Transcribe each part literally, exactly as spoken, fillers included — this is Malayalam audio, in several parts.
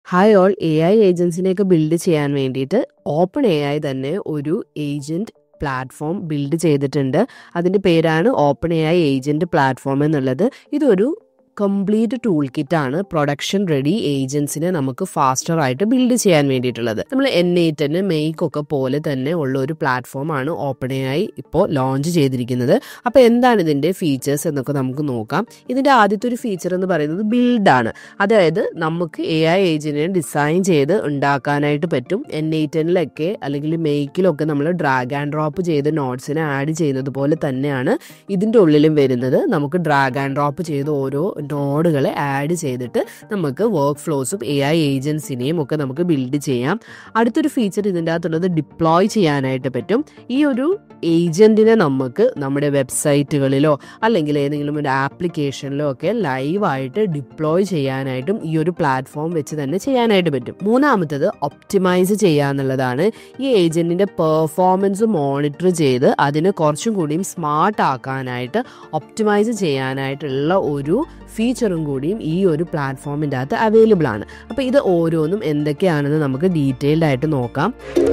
ഹായ് ഓൾ, എ ഐ ഏജൻസിനെയൊക്കെ ബിൽഡ് ചെയ്യാൻ വേണ്ടിയിട്ട് ഓപ്പൺ എ ഐ തന്നെ ഒരു ഏജൻറ്റ് പ്ലാറ്റ്ഫോം ബിൽഡ് ചെയ്തിട്ടുണ്ട്. അതിൻ്റെ പേരാണ് open A I agent platform എന്നുള്ളത്. ഇതൊരു കംപ്ലീറ്റ് ടൂൾ കിറ്റാണ് പ്രൊഡക്ഷൻ റെഡി ഏജൻസിനെ നമുക്ക് ഫാസ്റ്റർ ആയിട്ട് ബിൽഡ് ചെയ്യാൻ വേണ്ടിയിട്ടുള്ളത്. നമ്മൾ എൻ എയ്റ്റിന് മെയ്ക്കൊക്കെ പോലെ തന്നെ ഉള്ള ഒരു പ്ലാറ്റ്ഫോമാണ് ഓപ്പൺ എ ഐ ഇപ്പോൾ ലോഞ്ച് ചെയ്തിരിക്കുന്നത്. അപ്പോൾ എന്താണ് ഇതിൻ്റെ ഫീച്ചേഴ്സ് എന്നൊക്കെ നമുക്ക് നോക്കാം. ഇതിൻ്റെ ആദ്യത്തെ ഒരു ഫീച്ചർ എന്ന് പറയുന്നത് ബിൽഡാണ്. അതായത് നമുക്ക് എ ഐ ഏജന്റിനെ ഡിസൈൻ ചെയ്ത് ഉണ്ടാക്കാനായിട്ട് പറ്റും. എൻ എയ്റ്റിനിലൊക്കെ അല്ലെങ്കിൽ മെയ്ക്കിലൊക്കെ നമ്മൾ ഡ്രാഗ് ആൻഡ് ഡ്രോപ്പ് ചെയ്ത് നോട്ട്സിനെ ആഡ് ചെയ്യുന്നത് പോലെ തന്നെയാണ് ഇതിൻ്റെ ഉള്ളിലും വരുന്നത്. നമുക്ക് ഡ്രാഗ് ആൻഡ് ഡ്രോപ്പ് ചെയ്ത് ഓരോ നോഡുകളെ ആഡ് ചെയ്തിട്ട് നമുക്ക് വർക്ക് ഫ്ലോസും എ ഐ ഏജൻസിനെയും ഒക്കെ നമുക്ക് ബിൽഡ് ചെയ്യാം. അടുത്തൊരു ഫീച്ചർ ഇതിൻ്റെ അകത്തുള്ളത് ഡിപ്ലോയ് ചെയ്യാനായിട്ട് പറ്റും. ഈ ഒരു ഏജന്റിനെ നമുക്ക് നമ്മുടെ വെബ്സൈറ്റുകളിലോ അല്ലെങ്കിൽ ഏതെങ്കിലും ഒരു ആപ്ലിക്കേഷനിലോ ഒക്കെ ലൈവായിട്ട് ഡിപ്ലോയ് ചെയ്യാനായിട്ടും ഈ ഒരു പ്ലാറ്റ്ഫോം വെച്ച് തന്നെ ചെയ്യാനായിട്ട് പറ്റും. മൂന്നാമത്തത് ഒപ്റ്റിമൈസ് ചെയ്യുക എന്നുള്ളതാണ്. ഈ ഏജന്റിന്റെ പെർഫോമൻസ് മോണിറ്റർ ചെയ്ത് അതിനെ കുറച്ചും കൂടിയും സ്മാർട്ട് ആക്കാനായിട്ട് ഒപ്റ്റിമൈസ് ചെയ്യാനായിട്ടുള്ള ഒരു ഫീച്ചറും കൂടിയും ഈ ഒരു പ്ലാറ്റ്ഫോമിൻ്റെ അകത്ത് അവൈലബിൾ ആണ്. അപ്പോൾ ഇത് ഓരോന്നും എന്തൊക്കെയാണെന്ന് നമുക്ക് ഡീറ്റെയിൽഡ് ആയിട്ട് നോക്കാം.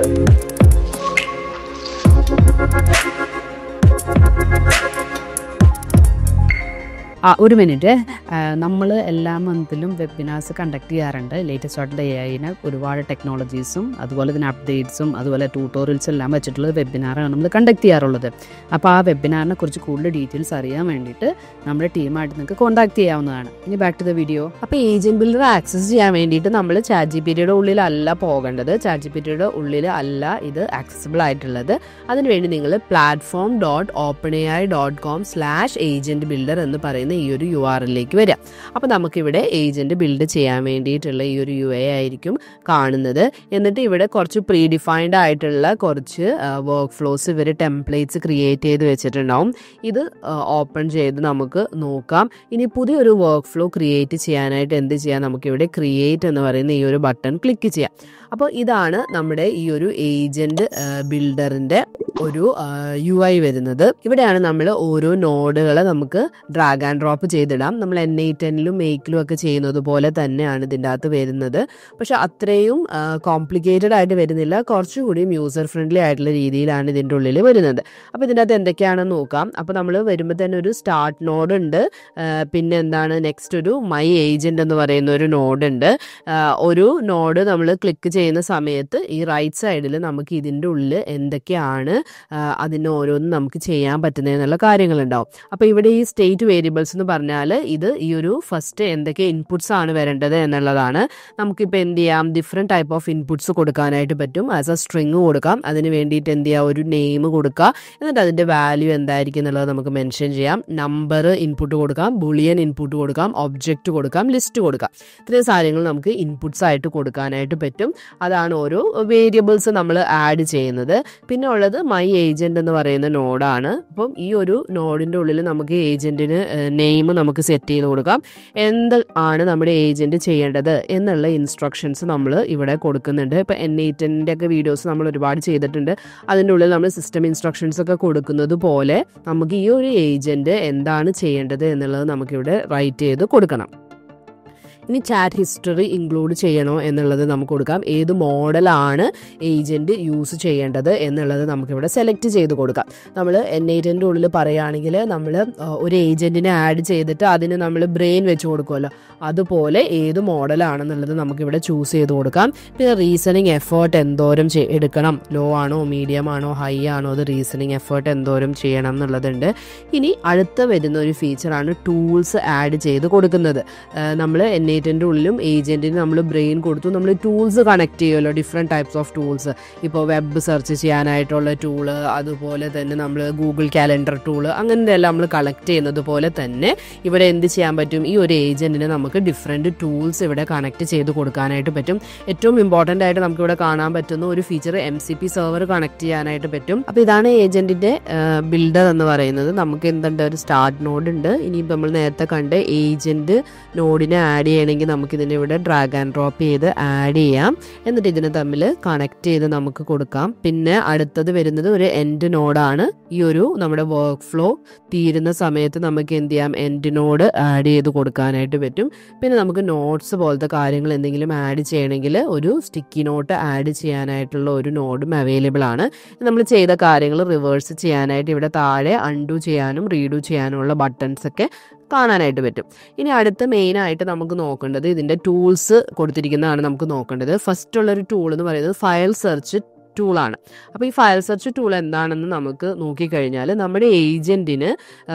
ആ ഒരു മിനിറ്റ് നമ്മൾ എല്ലാ മന്തിലും വെബിനാർസ് കണ്ടക്ട് ചെയ്യാറുണ്ട്. ലേറ്റസ്റ്റ് ആയിട്ടുള്ള എ ഐന് ഒരുപാട് ടെക്നോളജീസും അതുപോലെ തന്നെ അപ്ഡേറ്റ്സും അതുപോലെ ട്യൂട്ടോറിയൽസും എല്ലാം വെച്ചിട്ടുള്ള വെബിനാറാണ് നമ്മൾ കണ്ടക്ട് ചെയ്യാറുള്ളത്. അപ്പോൾ ആ വെബിനാറിനെ കുറിച്ച് കൂടുതൽ ഡീറ്റെയിൽസ് അറിയാൻ വേണ്ടിയിട്ട് നമ്മുടെ ടീമായിട്ട് നിങ്ങൾക്ക് കോൺടാക്ട് ചെയ്യാവുന്നതാണ്. ഇനി ബാക്ക് ടു ദ വീഡിയോ. അപ്പോൾ ഏജന്റ് ബിൽഡർ ആക്സസ് ചെയ്യാൻ വേണ്ടിയിട്ട് നമ്മൾ ചാറ്റ് ജി പി ടിയുടെ ഉള്ളിലല്ല പോകേണ്ടത്. ചാറ്റ് ജി പി ടിയുടെ ഉള്ളിൽ അല്ല ഇത് ആക്സസിബിൾ ആയിട്ടുള്ളത്. അതിനുവേണ്ടി നിങ്ങൾ platform dot open A I dot com slash agent builder എന്ന് പറയുന്ന ഈ ഒരു യു ആർ എല്ലിലേക്ക് വരാം. അപ്പോൾ നമുക്കിവിടെ ഏജന്റ് ബിൽഡ് ചെയ്യാൻ വേണ്ടിയിട്ടുള്ള ഈ ഒരു യു ഐ ആയിരിക്കും കാണുന്നത്. എന്നിട്ട് ഇവിടെ കുറച്ച് പ്രീ ഡിഫൈൻഡ് ആയിട്ടുള്ള കുറച്ച് വർക്ക് ഫ്ലോസ് ഇവർ ടെംപ്ലേറ്റ്സ് ക്രിയേറ്റ് ചെയ്ത് വെച്ചിട്ടുണ്ടാവും. ഇത് ഓപ്പൺ ചെയ്ത് നമുക്ക് നോക്കാം. ഇനി പുതിയൊരു വർക്ക് ഫ്ലോ ക്രിയേറ്റ് ചെയ്യാനായിട്ട് എന്ത് ചെയ്യാം, നമുക്കിവിടെ ക്രിയേറ്റ് എന്ന് പറയുന്ന ഈ ഒരു ബട്ടൺ ക്ലിക്ക് ചെയ്യാം. അപ്പോൾ ഇതാണ് നമ്മുടെ ഈ ഒരു ഏജന്റ് ബിൽഡറിൻ്റെ ഒരു യു ഐ വരുന്നത്. ഇവിടെയാണ് നമ്മൾ ഓരോ നോഡുകളെ നമുക്ക് ഡ്രാഗ് ആൻഡ് ഡ്രോപ്പ് ചെയ്തിടാം. നമ്മൾ എൻ ഐ ടെന്നിലും മെയ്ക്കിലും ഒക്കെ ചെയ്യുന്നത് പോലെ തന്നെയാണ് ഇതിൻ്റെ അകത്ത് വരുന്നത്. പക്ഷെ അത്രയും കോംപ്ലിക്കേറ്റഡ് ആയിട്ട് വരുന്നില്ല. കുറച്ചുകൂടിയും യൂസർ ഫ്രണ്ട്ലി ആയിട്ടുള്ള രീതിയിലാണ് ഇതിൻ്റെ ഉള്ളിൽ വരുന്നത്. അപ്പോൾ ഇതിൻ്റെ അകത്ത് എന്തൊക്കെയാണെന്ന് നോക്കാം. അപ്പോൾ നമ്മൾ വരുമ്പോൾ തന്നെ ഒരു സ്റ്റാർട്ട് നോഡ് ഉണ്ട്. പിന്നെ എന്താണ് നെക്സ്റ്റ് ഒരു മൈ ഏജന്റ് എന്ന് പറയുന്ന ഒരു നോഡ് ഉണ്ട്. ഒരു നോഡ് നമ്മൾ ക്ലിക്ക് ചെയ്യുന്ന സമയത്ത് ഈ റൈറ്റ് സൈഡിൽ നമുക്ക് ഇതിൻ്റെ ഉള്ളിൽ എന്തൊക്കെയാണ് അതിന് ഓരോന്നും നമുക്ക് ചെയ്യാൻ പറ്റുന്നതെന്നുള്ള കാര്യങ്ങളുണ്ടാവും. അപ്പോൾ ഇവിടെ ഈ സ്റ്റേറ്റ് വേരിയബിൾസ് എന്ന് പറഞ്ഞാൽ ഇത് ഈ ഒരു ഫസ്റ്റ് എന്തൊക്കെ ഇൻപുട്സ് ആണ് വരേണ്ടത് എന്നുള്ളതാണ്. നമുക്കിപ്പോൾ എന്ത് ചെയ്യാം, ഡിഫറെൻറ്റ് ടൈപ്പ് ഓഫ് ഇൻപുട്സ് കൊടുക്കാനായിട്ട് പറ്റും. ആസ് എ സ്ട്രിങ് കൊടുക്കാം. അതിന് വേണ്ടിയിട്ട് എന്ത് ചെയ്യുക, ഒരു നെയിം കൊടുക്കുക. എന്നിട്ട് അതിൻ്റെ വാല്യൂ എന്തായിരിക്കും എന്നുള്ളത് നമുക്ക് മെൻഷൻ ചെയ്യാം. നമ്പർ ഇൻപുട്ട് കൊടുക്കാം, ബുളിയൻ ഇൻപുട്ട് കൊടുക്കാം, ഒബ്ജക്റ്റ് കൊടുക്കാം, ലിസ്റ്റ് കൊടുക്കാം. ഇത്രയും കാര്യങ്ങൾ നമുക്ക് ഇൻപുട്സ് ആയിട്ട് കൊടുക്കാനായിട്ട് പറ്റും. അതാണ് ഓരോ വേരിയബിൾസ് നമ്മൾ ആഡ് ചെയ്യുന്നത്. പിന്നെ ഉള്ളത് മൈ ഏജന്റ് എന്ന് പറയുന്ന നോഡാണ്. അപ്പം ഈ ഒരു നോഡിൻ്റെ ഉള്ളിൽ നമുക്ക് ഏജന്റിന് നെയിം നമുക്ക് സെറ്റ് ചെയ്ത് കൊടുക്കാം. എന്ത് ആണ് നമ്മുടെ ഏജന്റ് ചെയ്യേണ്ടത് എന്നുള്ള ഇൻസ്ട്രക്ഷൻസ് നമ്മൾ ഇവിടെ കൊടുക്കുന്നുണ്ട്. ഇപ്പം എൻ എയ്റ്റിൻ്റെ ഒക്കെ വീഡിയോസ് നമ്മൾ ഒരുപാട് ചെയ്തിട്ടുണ്ട്. അതിൻ്റെ ഉള്ളിൽ നമ്മൾ സിസ്റ്റം ഇൻസ്ട്രക്ഷൻസ് ഒക്കെ കൊടുക്കുന്നത് പോലെ നമുക്ക് ഈ ഒരു ഏജന്റ് എന്താണ് ചെയ്യേണ്ടത് എന്നുള്ളത് നമുക്കിവിടെ റൈറ്റ് ചെയ്ത് കൊടുക്കണം. ഇനി ചാറ്റ് ഹിസ്റ്ററി ഇൻക്ലൂഡ് ചെയ്യണോ എന്നുള്ളത് നമുക്ക് കൊടുക്കാം. ഏത് മോഡലാണ് ഏജന്റ് യൂസ് ചെയ്യേണ്ടത് എന്നുള്ളത് നമുക്കിവിടെ സെലക്ട് ചെയ്ത് കൊടുക്കാം. നമ്മൾ എൻ എയ്റ്റിൻ്റെ ഉള്ളിൽ പറയുകയാണെങ്കിൽ നമ്മൾ ഒരു ഏജന്റിനെ ആഡ് ചെയ്തിട്ട് അതിന് നമ്മൾ ബ്രെയിൻ വെച്ച് കൊടുക്കുമല്ലോ, അതുപോലെ ഏത് മോഡലാണെന്നുള്ളത് നമുക്കിവിടെ ചൂസ് ചെയ്ത് കൊടുക്കാം. പിന്നെ റീസണിങ് എഫേർട്ട് എന്തോരം എടുക്കണം, ലോ ആണോ മീഡിയം ആണോ ഹൈ ആണോ, അത് റീസണിങ് എഫേർട്ട് എന്തോരം ചെയ്യണം എന്നുള്ളതുണ്ട്. ഇനി അടുത്ത വരുന്ന ഒരു ഫീച്ചറാണ് ടൂൾസ് ആഡ് ചെയ്ത് കൊടുക്കുന്നത്. നമ്മൾ എൻ േറ്റൻ്റെ ഉള്ളിലും ഏജന്റിന് നമ്മൾ ബ്രെയിൻ കൊടുത്തു, നമ്മൾ ടൂൾസ് കണക്ട് ചെയ്യുമല്ലോ, ഡിഫറെൻറ്റ് ടൈപ്സ് ഓഫ് ടൂൾസ്. ഇപ്പോൾ വെബ് സെർച്ച് ചെയ്യാനായിട്ടുള്ള ടൂള്, അതുപോലെ തന്നെ നമ്മൾ ഗൂഗിൾ കാലണ്ടർ ടൂള്, അങ്ങനത്തെ എല്ലാം നമ്മൾ കളക്ട് ചെയ്യുന്നത് പോലെ തന്നെ ഇവിടെ എന്ത് ചെയ്യാൻ പറ്റും, ഈ ഒരു ഏജന്റിന് നമുക്ക് ഡിഫറെൻറ്റ് ടൂൾസ് ഇവിടെ കണക്ട് ചെയ്ത് കൊടുക്കാനായിട്ട് പറ്റും. ഏറ്റവും ഇമ്പോർട്ടൻ്റ് ആയിട്ട് നമുക്കിവിടെ കാണാൻ പറ്റുന്ന ഒരു feature M C P server connect ചെയ്യാനായിട്ട് പറ്റും. അപ്പോൾ ഇതാണ് ഏജന്റിൻ്റെ ബിൽഡർ എന്ന് പറയുന്നത്. നമുക്ക് എന്തുണ്ട്, ഒരു സ്റ്റാർട്ട് നോഡ് ഉണ്ട്. ഇനിയിപ്പോൾ നമ്മൾ നേരത്തെ കണ്ട് ഏജന്റ് നോഡിനെ ആഡ് ചെയ്യണമെങ്കിൽ നമുക്കിതിൻ്റെ ഇവിടെ ഡ്രാഗ് ആൻഡ് ഡ്രോപ്പ് ചെയ്ത് ആഡ് ചെയ്യാം. എന്നിട്ട് ഇതിനെ തമ്മിൽ കണക്ട് ചെയ്ത് നമുക്ക് കൊടുക്കാം. പിന്നെ അടുത്തത് വരുന്നത് ഒരു എൻഡ് നോഡാണ്. ഈ ഒരു നമ്മുടെ വർക്ക് ഫ്ലോ തീരുന്ന സമയത്ത് നമുക്ക് എന്ത് ചെയ്യാം, എൻഡ് നോഡ് ആഡ് ചെയ്ത് കൊടുക്കാനായിട്ട് പറ്റും. പിന്നെ നമുക്ക് നോട്ട്സ് പോലത്തെ കാര്യങ്ങൾ എന്തെങ്കിലും ആഡ് ചെയ്യണമെങ്കിൽ ഒരു സ്റ്റിക്കി നോട്ട് ആഡ് ചെയ്യാനായിട്ടുള്ള ഒരു നോഡും അവൈലബിൾ ആണ്. നമ്മൾ ചെയ്ത കാര്യങ്ങൾ റിവേഴ്സ് ചെയ്യാനായിട്ട് ഇവിടെ താഴെ അൺഡു ചെയ്യാനും റീഡു ചെയ്യാനുമുള്ള ബട്ടൺസ് ഒക്കെ കാണാനായിട്ട് പറ്റും. ഇനി അടുത്ത മെയിനായിട്ട് നമുക്ക് നോക്കേണ്ടത് ഇതിൻ്റെ ടൂൾസ് കൊടുത്തിരിക്കുന്നതാണ് നമുക്ക് നോക്കേണ്ടത്. ഫസ്റ്റ് ഉള്ളൊരു ടൂൾ എന്ന് പറയുന്നത് ഫയൽ സെർച്ച് ടൂളാണ്. അപ്പോൾ ഈ ഫയൽ സെർച്ച് ടൂൾ എന്താണെന്ന് നമുക്ക് നോക്കിക്കഴിഞ്ഞാൽ നമ്മുടെ ഏജൻറ്റിന്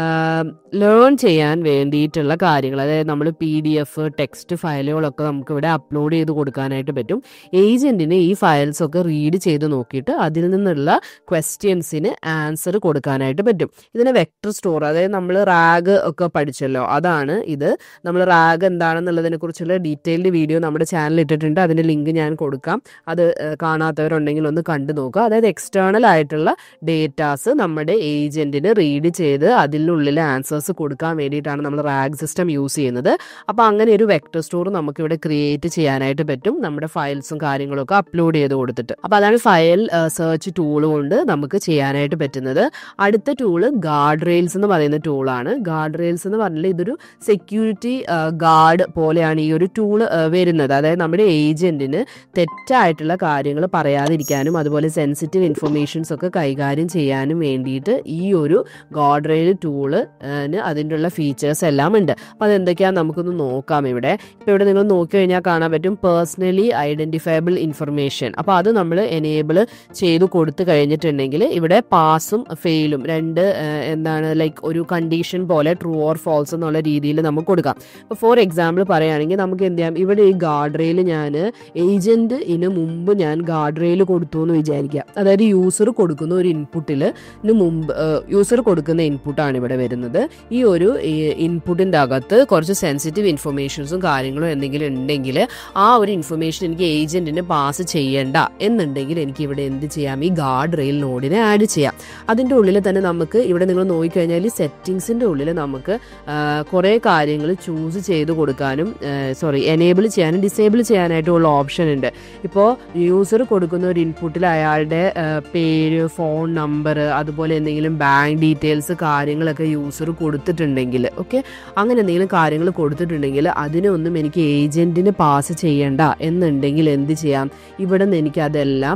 ലേൺ ചെയ്യാൻ വേണ്ടിയിട്ടുള്ള കാര്യങ്ങൾ, അതായത് നമ്മൾ പി ഡി എഫ് ടെക്സ്റ്റ് ഫയലുകളൊക്കെ നമുക്ക് ഇവിടെ അപ്ലോഡ് ചെയ്ത് കൊടുക്കാനായിട്ട് പറ്റും. ഏജൻറ്റിന് ഈ ഫയൽസൊക്കെ റീഡ് ചെയ്ത് നോക്കിയിട്ട് അതിൽ നിന്നുള്ള ക്വസ്റ്റ്യൻസിന് ആൻസർ കൊടുക്കാനായിട്ട് പറ്റും. ഇതിന് വെക്ടർ സ്റ്റോർ, അതായത് നമ്മൾ റാഗ് ഒക്കെ പഠിച്ചല്ലോ, അതാണ് ഇത്. നമ്മൾ റാഗ് എന്താണെന്നുള്ളതിനെ കുറിച്ചുള്ള ഡീറ്റെയിൽഡ് വീഡിയോ നമ്മുടെ ചാനലിൽ ഇട്ടിട്ടുണ്ട്. അതിൻ്റെ ലിങ്ക് ഞാൻ കൊടുക്കാം. അത് കാണാത്തവരുണ്ടെങ്കിൽ ഒന്ന് കണ്ടു നോക്കുക. അതായത് എക്സ്റ്റേണൽ ആയിട്ടുള്ള ഡേറ്റാസ് നമ്മുടെ ഏജന്റിന് റീഡ് ചെയ്ത് അതിനുള്ളിൽ ആൻസേഴ്സ് കൊടുക്കാൻ വേണ്ടിയിട്ടാണ് നമ്മൾ റാഗ് സിസ്റ്റം യൂസ് ചെയ്യുന്നത്. അപ്പോൾ അങ്ങനെ ഒരു വെക്ടർ സ്റ്റോർ നമുക്ക് ഇവിടെ ക്രിയേറ്റ് ചെയ്യാനായിട്ട് പറ്റും, നമ്മുടെ ഫയൽസും കാര്യങ്ങളൊക്കെ അപ്ലോഡ് ചെയ്ത് കൊടുത്തിട്ട്. അപ്പോൾ അതാണ് ഫയൽ സെർച്ച് ടൂൾ കൊണ്ട് നമുക്ക് ചെയ്യാനായിട്ട് പറ്റുന്നത്. അടുത്ത ടൂള് ഗാർഡ് റെയിൽസ് എന്ന് പറയുന്ന ടൂളാണ്. ഗാർഡ് റെയിൽസ് എന്ന് പറഞ്ഞാൽ ഇതൊരു സെക്യൂരിറ്റി ഗാർഡ് പോലെയാണ് ഈ ഒരു ടൂള് വരുന്നത്. അതായത് നമ്മുടെ ഏജന്റിന് തെറ്റായിട്ടുള്ള കാര്യങ്ങൾ പറയാതിരിക്കാനും അതുപോലെ സെൻസിറ്റീവ് ഇൻഫർമേഷൻസ് ഒക്കെ കൈകാര്യം ചെയ്യാനും വേണ്ടിയിട്ട് ഈ ഒരു ഗാർഡ് റെയിൽ ടൂള് അതിൻ്റെ ഉള്ള ഫീച്ചേഴ്സ് എല്ലാം ഉണ്ട്. അപ്പോൾ അതെന്തൊക്കെയാണെന്ന് നമുക്കൊന്ന് നോക്കാം. ഇവിടെ ഇപ്പോൾ ഇവിടെ നിങ്ങൾ നോക്കി കഴിഞ്ഞാൽ കാണാൻ പറ്റും പേഴ്സണലി ഐഡൻറ്റിഫയബിൾ ഇൻഫർമേഷൻ. അപ്പോൾ അത് നമ്മൾ എനേബിൾ ചെയ്ത് കൊടുത്തു കഴിഞ്ഞിട്ടുണ്ടെങ്കിൽ ഇവിടെ പാസും ഫെയിലും രണ്ട് എന്താണ് ലൈക്ക് ഒരു കണ്ടീഷൻ പോലെ ട്രൂ ഓർ ഫോൾസ് എന്നുള്ള രീതിയിൽ നമുക്ക് കൊടുക്കാം. ഇപ്പോൾ ഫോർ എക്സാമ്പിൾ പറയുകയാണെങ്കിൽ നമുക്ക് എന്ത് ചെയ്യാം, ഇവിടെ ഈ ഗാർഡ് റെയിൽ ഞാൻ ഏജന്റ് ഇതിന് മുമ്പ് ഞാൻ ഗാർഡ് റെയിൽ കൊടുത്തു എന്ന് വിചാരിക്കുക. അതായത് യൂസർ കൊടുക്കുന്ന ഒരു ഇൻപുട്ടിൽ മുമ്പ് യൂസർ കൊടുക്കുന്ന ഇൻപുട്ടാണ് ഇവിടെ വരുന്നത്. ഈ ഒരു ഇൻപുട്ടിൻ്റെ അകത്ത് കുറച്ച് സെൻസിറ്റീവ് ഇൻഫർമേഷൻസും കാര്യങ്ങളും എന്തെങ്കിലും ഉണ്ടെങ്കിൽ ആ ഒരു ഇൻഫർമേഷൻ എനിക്ക് ഏജന്റിന് പാസ് ചെയ്യേണ്ട എന്നുണ്ടെങ്കിൽ എനിക്ക് ഇവിടെ എന്ത് ചെയ്യാം, ഈ ഗാർഡ് റെയിൽ നോഡിനെ ആഡ് ചെയ്യാം. അതിൻ്റെ ഉള്ളിൽ തന്നെ നമുക്ക് ഇവിടെ നിങ്ങൾ നോക്കിക്കഴിഞ്ഞാൽ ഈ സെറ്റിങ്സിൻ്റെ ഉള്ളിൽ നമുക്ക് കുറേ കാര്യങ്ങൾ ചൂസ് ചെയ്ത് കൊടുക്കാനും സോറി എനേബിൾ ചെയ്യാനും ഡിസേബിൾ ചെയ്യാനായിട്ടുള്ള ഓപ്ഷൻ ഉണ്ട്. ഇപ്പോൾ യൂസർ കൊടുക്കുന്ന ഒരു ഇൻപുട്ടിൽ അയാളുടെ പേര്, ഫോൺ നമ്പർ, അതുപോലെ എന്തെങ്കിലും ബാങ്ക് ഡീറ്റെയിൽസ് കാര്യങ്ങളൊക്കെ യൂസർ കൊടുത്തിട്ടുണ്ടെങ്കിൽ ഓക്കെ അങ്ങനെ എന്തെങ്കിലും കാര്യങ്ങൾ കൊടുത്തിട്ടുണ്ടെങ്കിൽ അതിനൊന്നും എനിക്ക് ഏജന്റിന് പാസ് ചെയ്യണ്ട എന്നുണ്ടെങ്കിൽ എന്ത് ചെയ്യാം, ഇവിടെ നിന്ന് എനിക്ക് അതെല്ലാം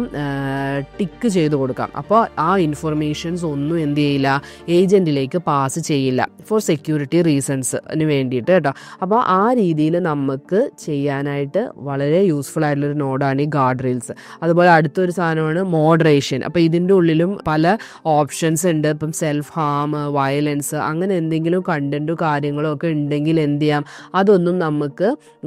ടിക്ക് ചെയ്ത് കൊടുക്കാം. അപ്പോൾ ആ ഇൻഫർമേഷൻസ് ഒന്നും എന്ത് ചെയ്യില്ല, ഏജന്റിലേക്ക് പാസ് ചെയ്യില്ല ഫോർ സെക്യൂരിറ്റി റീസൺസിന് വേണ്ടിയിട്ട് കേട്ടോ. അപ്പോൾ ആ രീതിയിൽ നമുക്ക് ചെയ്യാനായിട്ട് വളരെ യൂസ്ഫുൾ ആയിട്ടുള്ളൊരു നോഡാണ് ഈ ഗാർഡ് റെയിൽസ്. അതുപോലെ അടുത്തൊരു സാധനമാണ് മോഡറേഷൻ. അപ്പോൾ ഇതിൻ്റെ ഉള്ളിലും പല ഓപ്ഷൻസ് ഉണ്ട്. ഇപ്പം സെൽഫ് ഹാം, വയലൻസ്, അങ്ങനെ എന്തെങ്കിലും കണ്ടൻറ്റും കാര്യങ്ങളും ഒക്കെ ഉണ്ടെങ്കിൽ എന്ത് ചെയ്യാം, അതൊന്നും നമുക്ക്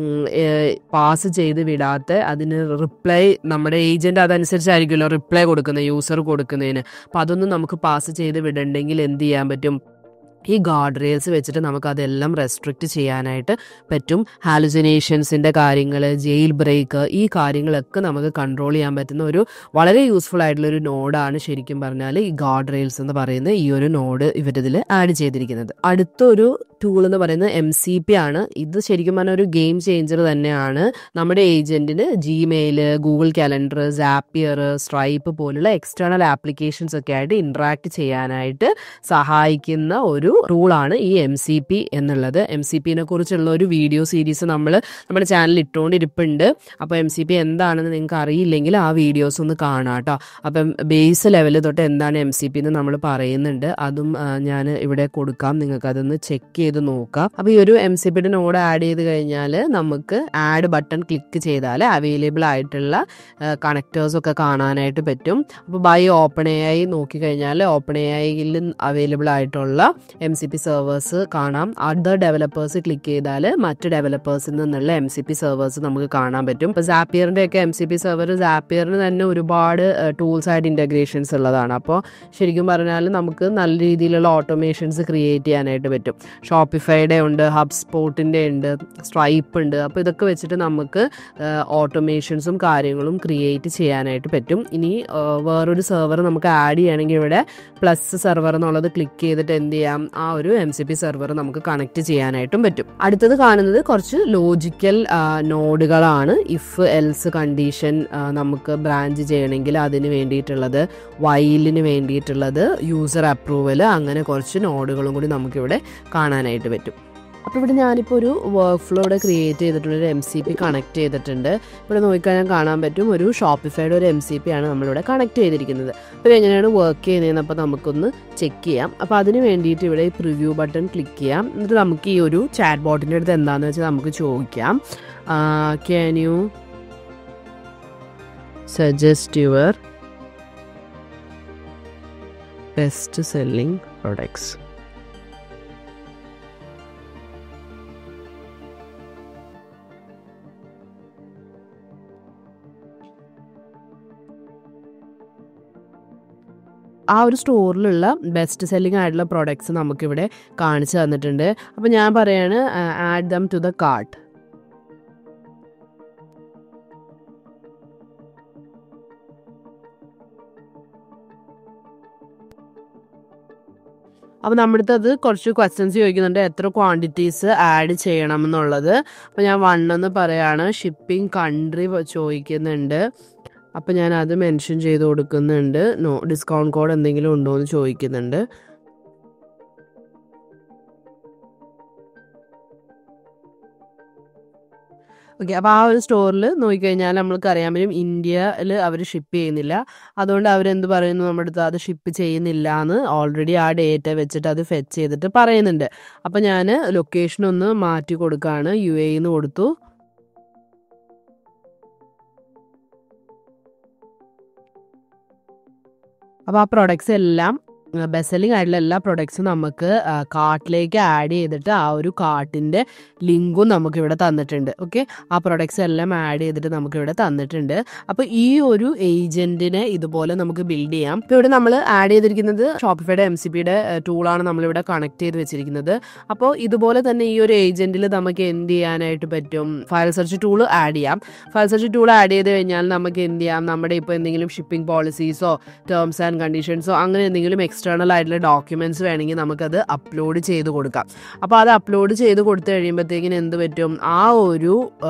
പാസ് ചെയ്ത് വിടാത്ത അതിന് റിപ്ലൈ നമ്മുടെ ഏജൻറ്റ് അതനുസരിച്ചായിരിക്കുമല്ലോ റിപ്ലൈ കൊടുക്കുന്നത് യൂസർ കൊടുക്കുന്നതിന്. അപ്പോൾ അതൊന്നും നമുക്ക് പാസ് ചെയ്ത് വിടണ്ടെങ്കിൽ എന്ത് ചെയ്യാൻ പറ്റും, ഈ ഗാർഡ് റെയിൽസ് വെച്ചിട്ട് നമുക്ക് അതെല്ലാം റെസ്ട്രിക്റ്റ് ചെയ്യാനായിട്ട് പറ്റും. ഹാലുസിനേഷൻസിൻ്റെ കാര്യങ്ങൾ, ജെയിൽ ബ്രേക്ക്, ഈ കാര്യങ്ങളൊക്കെ നമുക്ക് കൺട്രോൾ ചെയ്യാൻ പറ്റുന്ന ഒരു വളരെ യൂസ്ഫുൾ ആയിട്ടുള്ളൊരു നോഡാണ് ശരിക്കും പറഞ്ഞാൽ ഈ ഗാർഡ് റെയിൽസ് എന്ന് പറയുന്ന ഈ ഒരു നോഡ് ഇവരിതിൽ ആഡ് ചെയ്തിരിക്കുന്നത്. അടുത്തൊരു ടൂൾ എന്ന് പറയുന്നത് എം സി പി ആണ്. ഇത് ശരിക്കും പറഞ്ഞാൽ ഒരു ഗെയിം ചേഞ്ചർ തന്നെയാണ്. നമ്മുടെ ഏജന്റിന് Gmail, Google calendar, Zapier, Stripe പോലുള്ള എക്സ്റ്റേണൽ ആപ്ലിക്കേഷൻസ് ഒക്കെ ആയിട്ട് ഇന്ററാക്ട് ചെയ്യാനായിട്ട് സഹായിക്കുന്ന ഒരു ടൂളാണ് ഈ എം സി പി എന്നുള്ളത്. എം സി പിനെ കുറിച്ചുള്ള ഒരു വീഡിയോ സീരീസ് നമ്മൾ നമ്മുടെ ചാനലിൽ ഇട്ടുകൊണ്ടിരിപ്പുണ്ട്. അപ്പോൾ എം സി പി എന്താണെന്ന് നിങ്ങൾക്ക് അറിയില്ലെങ്കിൽ ആ വീഡിയോസ് ഒന്ന് കാണാം കേട്ടോ. അപ്പം ബേസ് ലെവൽ തൊട്ട് എന്താണ് എം സി പി എന്ന് നമ്മൾ പറയുന്നുണ്ട്. അതും ഞാൻ ഇവിടെ കൊടുക്കാം, നിങ്ങൾക്ക് അതൊന്ന് ചെക്ക് ചെയ്ത് നോക്കാം. അപ്പോൾ ഈ ഒരു എം സി പിയുടെ നോഡ് ആഡ് ചെയ്ത് കഴിഞ്ഞാൽ നമുക്ക് ആഡ് ബട്ടൺ ക്ലിക്ക് ചെയ്താൽ അവൈലബിൾ ആയിട്ടുള്ള കണക്റ്റേഴ്സൊക്കെ കാണാനായിട്ട് പറ്റും. അപ്പോൾ ബൈ ഓപ്പൺ എ ഐ നോക്കിക്കഴിഞ്ഞാൽ ഓപ്പൺ എ ഐയിൽ അവൈലബിൾ ആയിട്ടുള്ള എം സി പി സെർവേഴ്സ് കാണാം. അതർ ഡെവലപ്പേഴ്സ് ക്ലിക്ക് ചെയ്താൽ മറ്റ് ഡെവലപ്പേഴ്സിൽ നിന്നുള്ള എം സി പി സെർവേഴ്സ് നമുക്ക് കാണാൻ പറ്റും. ഇപ്പോൾ സാപ്പിയറിൻ്റെ ഒക്കെ എം സി പി സെർവർ സാപ്പിയറിന് തന്നെ ഒരുപാട് ടൂൾസ് ആയിട്ട് ഇൻ്റഗ്രേഷൻസ് ഉള്ളതാണ്. അപ്പോൾ ശരിക്കും പറഞ്ഞാൽ നമുക്ക് നല്ല രീതിയിലുള്ള ഓട്ടോമേഷൻസ് ക്രിയേറ്റ് ചെയ്യാനായിട്ട് പറ്റും. ഷോപ്പിഫൈയുടെ ഉണ്ട്, ഹബ് സ്പോട്ടിൻ്റെ ഉണ്ട്, സ്ട്രൈപ്പ് ഉണ്ട്. അപ്പോൾ ഇതൊക്കെ വെച്ചിട്ട് നമുക്ക് ഓട്ടോമേഷൻസും കാര്യങ്ങളും ക്രിയേറ്റ് ചെയ്യാനായിട്ട് പറ്റും. ഇനി വേറൊരു സെർവർ നമുക്ക് ആഡ് ചെയ്യുകയാണെങ്കിൽ ഇവിടെ പ്ലസ് സെർവർ എന്നുള്ളത് ക്ലിക്ക് ചെയ്തിട്ട് എന്ത് ചെയ്യാം, ആ ഒരു എം സി പി സെർവർ നമുക്ക് കണക്ട് ചെയ്യാനായിട്ടും പറ്റും. അടുത്തത് കാണുന്നത് കുറച്ച് ലോജിക്കൽ നോഡുകളാണ്. ഇഫ് എൽസ് കണ്ടീഷൻ നമുക്ക് ബ്രാഞ്ച് ചെയ്യണമെങ്കിൽ അതിന് വേണ്ടിയിട്ടുള്ളത്, വൈലിന് വേണ്ടിയിട്ടുള്ളത്, യൂസർ അപ്രൂവൽ, അങ്ങനെ കുറച്ച് നോഡുകളും കൂടി നമുക്കിവിടെ കാണാനായിട്ട് പറ്റും. അപ്പോൾ ഇവിടെ ഞാനിപ്പോൾ ഒരു വർക്ക് ഫ്ലോ ഇവിടെ ക്രിയേറ്റ് ചെയ്തിട്ടുണ്ട്, ഒരു എം സി പി കണക്ട് ചെയ്തിട്ടുണ്ട്. ഇവിടെ നോക്കിക്കഴിഞ്ഞാൽ കാണാൻ പറ്റും ഒരു ഷോപ്പിഫൈയുടെ ഒരു എം സി പി ആണ് നമ്മളിവിടെ കണക്ട് ചെയ്തിരിക്കുന്നത്. അപ്പോൾ എങ്ങനെയാണ് വർക്ക് ചെയ്യുന്നതെന്ന് അപ്പോൾ നമുക്കൊന്ന് ചെക്ക് ചെയ്യാം. അപ്പോൾ അതിന് വേണ്ടിയിട്ട് ഇവിടെ ഈ പ്രിവ്യൂ ബട്ടൺ ക്ലിക്ക് ചെയ്യാം. എന്നിട്ട് നമുക്ക് ഈ ഒരു ചാറ്റ് ബോട്ടിൻ്റെ അടുത്ത് എന്താണെന്ന് വെച്ചാൽ നമുക്ക് ചോദിക്കാം, can you suggest your best selling products. ആ ഒരു സ്റ്റോറിലുള്ള ബെസ്റ്റ് സെല്ലിംഗ് ആയിട്ടുള്ള പ്രൊഡക്ട്സ് നമുക്കിവിടെ കാണിച്ചു തന്നിട്ടുണ്ട്. അപ്പോൾ ഞാൻ പറയാണ് add them to the cart. അപ്പോൾ നമ്മുടെ അടുത്ത് അത് കുറച്ച് ക്വസ്റ്റ്യൻസ് ചോദിക്കുന്നുണ്ട്, എത്ര ക്വാണ്ടിറ്റീസ് ആഡ് ചെയ്യണം എന്നുള്ളത്. അപ്പോൾ ഞാൻ വൺ എന്ന് പറയാണ്. ഷിപ്പിംഗ് കൺട്രി ചോദിക്കുന്നുണ്ട്, അപ്പോൾ ഞാൻ അത് മെൻഷൻ ചെയ്ത് കൊടുക്കുന്നുണ്ട്. നോ ഡിസ്കൗണ്ട് കോഡ് എന്തെങ്കിലും ഉണ്ടോ എന്ന് ചോദിക്കുന്നുണ്ട്. ഓക്കെ, അപ്പോൾ ആ ഒരു സ്റ്റോറിൽ നോക്കിക്കഴിഞ്ഞാൽ നമ്മൾക്ക് അറിയാൻ പറ്റും ഇന്ത്യയിൽ അവർ ഷിപ്പ് ചെയ്യുന്നില്ല. അതുകൊണ്ട് അവരെന്ത് പറയുന്നു, നമ്മുടെ അടുത്ത് അത് ഷിപ്പ് ചെയ്യുന്നില്ല എന്ന് ഓൾറെഡി ആ ഡേറ്റ വെച്ചിട്ട് അത് ഫെച്ച് ചെയ്തിട്ട് പറയുന്നുണ്ട്. അപ്പോൾ ഞാൻ ലൊക്കേഷൻ ഒന്ന് മാറ്റി കൊടുക്കുകയാണ്, യു എ എന്ന് കൊടുത്തു. അപ്പോൾ ആ പ്രൊഡക്ട്സ് എല്ലാം ബെസ്റ്റ് സെല്ലിംഗ് ആയിട്ടുള്ള എല്ലാ പ്രൊഡക്ട്സും നമുക്ക് കാർട്ടിലേക്ക് ആഡ് ചെയ്തിട്ട് ആ ഒരു കാർട്ടിൻ്റെ ലിങ്കും നമുക്കിവിടെ തന്നിട്ടുണ്ട്. ഓക്കെ, ആ പ്രൊഡക്ട്സ് എല്ലാം ആഡ് ചെയ്തിട്ട് നമുക്കിവിടെ തന്നിട്ടുണ്ട്. അപ്പോൾ ഈ ഒരു ഏജൻറ്റിനെ ഇതുപോലെ നമുക്ക് ബിൽഡ് ചെയ്യാം. ഇപ്പോൾ ഇവിടെ നമ്മൾ ആഡ് ചെയ്തിരിക്കുന്നത് ഷോപ്പിഫൈയുടെ എം സി പിയുടെ ടൂളാണ് നമ്മളിവിടെ കണക്ട് ചെയ്ത് വെച്ചിരിക്കുന്നത്. അപ്പോൾ ഇതുപോലെ തന്നെ ഈ ഒരു ഏജൻറ്റിൽ നമുക്ക് എന്ത് ചെയ്യാനായിട്ട് പറ്റും, ഫയൽ സെർച്ച് ടൂൾ ആഡ് ചെയ്യാം. ഫയൽ സെർച്ച് ടൂൾ ആഡ് ചെയ്ത് കഴിഞ്ഞാൽ നമുക്ക് എന്ത് ചെയ്യാം, നമ്മുടെ ഇപ്പോൾ എന്തെങ്കിലും ഷിപ്പിംഗ് പോളിസീസോ ടേംസ് ആൻഡ് കണ്ടീഷൻസോ അങ്ങനെ എന്തെങ്കിലും എക്സ്റ്റേണൽ ആയിട്ടുള്ള ഡോക്യുമെൻറ്റ്സ് വേണമെങ്കിൽ നമുക്കത് അപ്ലോഡ് ചെയ്ത് കൊടുക്കാം. അപ്പോൾ അത് അപ്ലോഡ് ചെയ്ത് കൊടുത്തു കഴിയുമ്പോഴത്തേക്കിന് എന്ത് പറ്റും, ആ ഒരു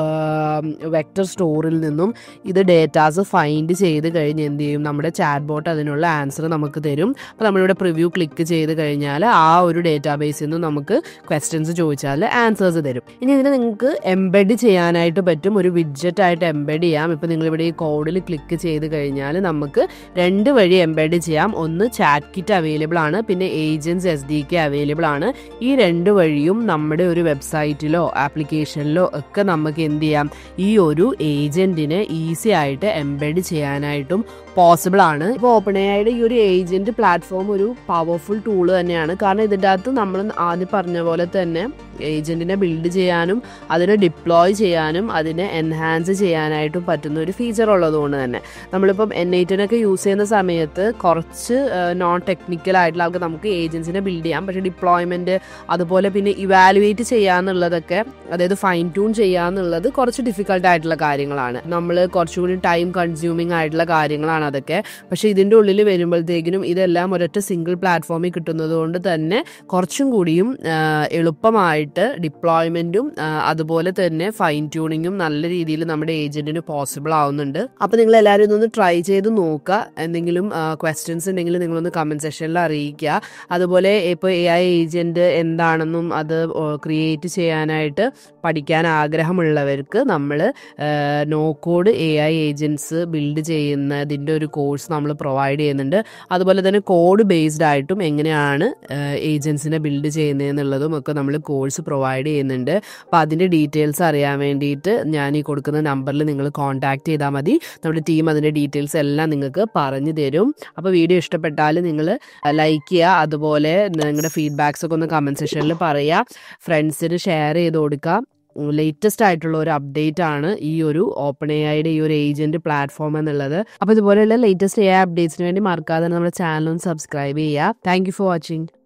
വെക്ടർ സ്റ്റോറിൽ നിന്നും ഇത് ഡേറ്റാസ് ഫൈൻഡ് ചെയ്ത് കഴിഞ്ഞ് എന്ത് ചെയ്യും, നമ്മുടെ ചാറ്റ് ബോട്ട് അതിനുള്ള ആൻസർ നമുക്ക് തരും. അപ്പോൾ നമ്മളിവിടെ പ്രിവ്യൂ ക്ലിക്ക് ചെയ്ത് കഴിഞ്ഞാൽ ആ ഒരു ഡേറ്റാബേസിൽ നിന്ന് നമുക്ക് ക്വസ്റ്റ്യൻസ് ചോദിച്ചാൽ ആൻസേഴ്സ് തരും. ഇനി ഇതിന് നിങ്ങൾക്ക് എംബെഡ് ചെയ്യാനായിട്ട് പറ്റും, ഒരു വിഡ്ജറ്റ് ആയിട്ട് എംബെഡ് ചെയ്യാം. ഇപ്പോൾ നിങ്ങളിവിടെ ഈ കോഡിൽ ക്ലിക്ക് ചെയ്ത് കഴിഞ്ഞാൽ നമുക്ക് രണ്ട് വഴി എംബെഡ് ചെയ്യാം. ഒന്ന് ചാറ്റ് കിറ്റ് അവൈലബിൾ ആണ്, പിന്നെ agents S D K available ആണ്. ഈ രണ്ട് വഴിയും നമ്മുടെ ഒരു വെബ്സൈറ്റിലോ ആപ്ലിക്കേഷനിലോ ഒക്കെ നമുക്ക് എന്ത് ചെയ്യാം, ഈ ഒരു ഏജന്റിനെ ഈസി ആയിട്ട് എംബെഡ് ചെയ്യാനായിട്ടും പോസിബിൾ ആണ്. ഇപ്പോൾ ഓപ്പൺ എ ഐയുടെ ഈ ഒരു ഏജന്റ് പ്ലാറ്റ്ഫോം ഒരു പവർഫുൾ ടൂള് തന്നെയാണ്. കാരണം ഇതിൻ്റെ അകത്ത് നമ്മൾ ആദ്യം പറഞ്ഞ പോലെ തന്നെ ഏജന്റിനെ ബിൽഡ് ചെയ്യാനും അതിനെ ഡിപ്ലോയ് ചെയ്യാനും അതിനെ എൻഹാൻസ് ചെയ്യാനായിട്ടും പറ്റുന്ന ഒരു ഫീച്ചർ ഉള്ളതുകൊണ്ട് തന്നെ നമ്മളിപ്പം എൻ എയ്റ്റിനൊക്കെ യൂസ് ചെയ്യുന്ന സമയത്ത് കുറച്ച് നോൺ ടെക്നിക്കൽ ആയിട്ടുള്ള ആൾക്ക് നമുക്ക് ഏജൻസിനെ ബിൽഡ് ചെയ്യാം. പക്ഷേ ഡിപ്ലോയ്മെൻറ്റ് അതുപോലെ പിന്നെ ഇവാലുവേറ്റ് ചെയ്യാന്നുള്ളതൊക്കെ, അതായത് ഫൈൻ ട്യൂൺ ചെയ്യാന്നുള്ളത് കുറച്ച് ഡിഫിക്കൽട്ട് ആയിട്ടുള്ള കാര്യങ്ങളാണ്. നമ്മൾ കുറച്ചുകൂടി ടൈം കൺസ്യൂമിങ് ആയിട്ടുള്ള കാര്യങ്ങളാണ് അതൊക്കെ. പക്ഷേ ഇതിൻ്റെ ഉള്ളിൽ വരുമ്പോഴത്തേക്കിനും ഇതെല്ലാം ഒരൊറ്റ സിംഗിൾ പ്ലാറ്റ്ഫോമിൽ കിട്ടുന്നത് കൊണ്ട് തന്നെ കുറച്ചും കൂടിയും എളുപ്പമായിട്ട് ഡിപ്ലോയ്മെൻറ്റും അതുപോലെ തന്നെ ഫൈൻ ട്യൂണിങ്ങും നല്ല രീതിയിൽ നമ്മുടെ ഏജന്റിന് പോസിബിൾ ആവുന്നുണ്ട്. അപ്പോൾ നിങ്ങൾ എല്ലാവരും ഇതൊന്ന് ട്രൈ ചെയ്ത് നോക്കുക. എന്തെങ്കിലും ക്വസ്റ്റ്യൻസ് ഉണ്ടെങ്കിൽ നിങ്ങളൊന്ന് കമൻറ്റ് സെക്ഷനിൽ അറിയിക്കുക. അതുപോലെ ഇപ്പോൾ എ ഐ ഏജന്റ് എന്താണെന്നും അത് ക്രിയേറ്റ് ചെയ്യാനായിട്ട് പഠിക്കാൻ ആഗ്രഹമുള്ളവർക്ക് നമ്മൾ no code A I agents build ചെയ്യുന്നതിൻ്റെ ഒരു കോഴ്സ് നമ്മൾ പ്രൊവൈഡ് ചെയ്യുന്നുണ്ട്. അതുപോലെ തന്നെ കോഡ് ബേസ്ഡ് ആയിട്ടും എങ്ങനെയാണ് ഏജൻസിനെ ബിൽഡ് ചെയ്യുന്നതെന്നുള്ളതും ഒക്കെ നമ്മൾ കോഴ്സ് പ്രൊവൈഡ് ചെയ്യുന്നുണ്ട്. അപ്പോൾ അതിൻ്റെ ഡീറ്റെയിൽസ് അറിയാൻ വേണ്ടിയിട്ട് ഞാൻ ഈ കൊടുക്കുന്ന നമ്പറിൽ നിങ്ങൾ കോൺടാക്ട് ചെയ്താൽ മതി. നമ്മുടെ ടീം അതിൻ്റെ ഡീറ്റെയിൽസ് എല്ലാം നിങ്ങൾക്ക് പറഞ്ഞു തരും. അപ്പോൾ വീഡിയോ ഇഷ്ടപ്പെട്ടാൽ നിങ്ങൾ ലൈക്ക് ചെയ്യുക, അതുപോലെ നിങ്ങളുടെ ഫീഡ്ബാക്സ് ഒക്കെ ഒന്ന് കമൻറ്റ് സെക്ഷനിൽ പറയുക, ഫ്രണ്ട്സിന് ഷെയർ ചെയ്ത് കൊടുക്കുക. ലേറ്റസ്റ്റ് ആയിട്ടുള്ള ഒരു അപ്ഡേറ്റ് ആണ് ഈ ഒരു ഓപ്പൺ എ ഐയുടെ ഈ ഒരു ഏജന്റ് പ്ലാറ്റ്ഫോം എന്നുള്ളത്. അപ്പോൾ ഇതുപോലെയുള്ള ലേറ്റസ്റ്റ് എ ഐ അപ്ഡേറ്റ്സിന് വേണ്ടി മറക്കാതെ നമ്മുടെ ചാനൽ ഒന്ന് സബ്സ്ക്രൈബ് ചെയ്യുക. Thank you for watching.